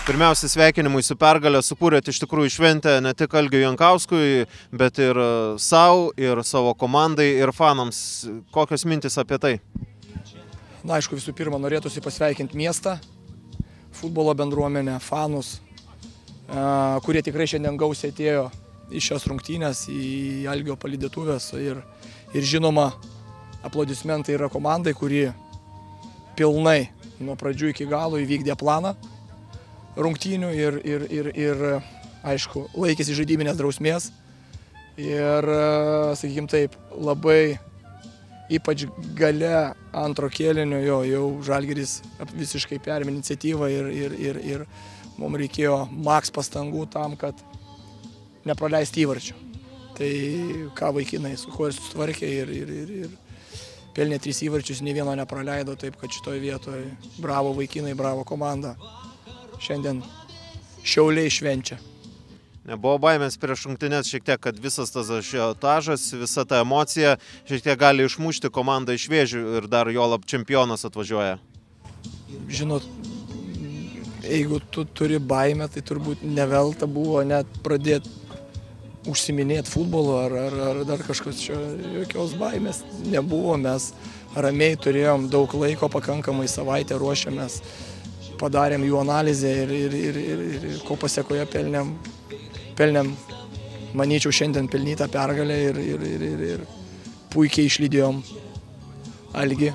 Pirmiausia, sveikinimui su pergalė, sukūrėt iš tikrųjų šventę ne tik Algiui Jankauskui, bet ir savo, ir savo komandai, ir fanams. Kokios mintis apie tai? Na, aišku, visų pirma, norėtųsi pasveikinti miestą, futbolo bendruomenę, fanus, kurie tikrai šiandien gausiai atėjo į šias rungtynės, į Algio palydėtuvės ir žinoma, aplodismentai yra komandai, kuri pilnai nuo pradžių iki galo įvykdė planą rungtynių ir aišku, laikėsi žaidybinės drausmės ir, sakykim taip, labai ypač gale antro kėlinio jau Žalgiris visiškai perėmė iniciatyvą ir mums reikėjo maks pastangų tam, kad nepraleisti įvarčio. Tai ką vaikinai su kuo ir susitvarkė ir pelnė 3 įvarčius, nei vieno nepraleido, taip kad šitoje vietoje bravo vaikinai, bravo komanda. Šiandien Šiauliai švenčia. Nebuvo baimės prieš rungtynes šiek tiek, kad visas tas ažiotažas, visa ta emocija šiek tiek gali išmušti komandą iš vėžių ir dar juolab čempionas atvažiuoja? Žinot, jeigu tu turi baimę, tai turbūt nevelta buvo net pradėti užsiminėti futbolu ar dar kažkas čia, jokios baimės nebuvo, mes ramiai turėjom daug laiko, pakankamai savaitę ruošiamės, padarėm jų analizę ir ko pasiekoje pelnėm, manyčiau, šiandien pelnytą pergalę ir puikiai išlydėjom Algį.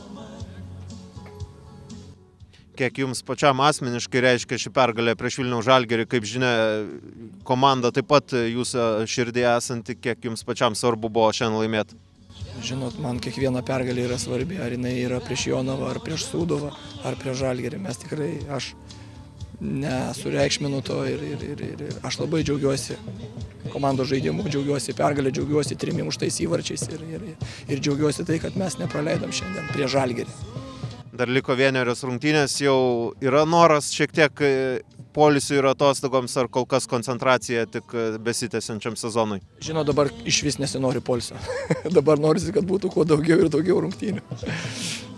Kiek jums pačiam asmeniškai reiškia ši pergalė prieš Vilniaus Žalgirį, kaip žinia, komanda taip pat jūsų širdėje esanti, kiek jums pačiam svarbu buvo šiandien laimėti? Žinot, man kiekviena pergalė yra svarbi, ar jinai yra prieš Jonavą, ar prieš Sūduvą, ar prieš Žalgirį. Mes tikrai, aš nesureikšminu to ir aš labai džiaugiuosi komandos žaidimu, džiaugiuosi pergalę, džiaugiuosi 3 muštais įvarčiais ir džiaugiuosi tai, kad mes nepraleidom šiandien prieš Žalgirį. Dar liko 1 rungtynės, jau yra noras šiek tiek poilsiui ir atostogoms, ar kol kas koncentracija tik besitęsiančiam sezonui? Žinot, dabar iš vis nesinori poilsio. Dabar norisi, kad būtų kuo daugiau ir daugiau rungtynių.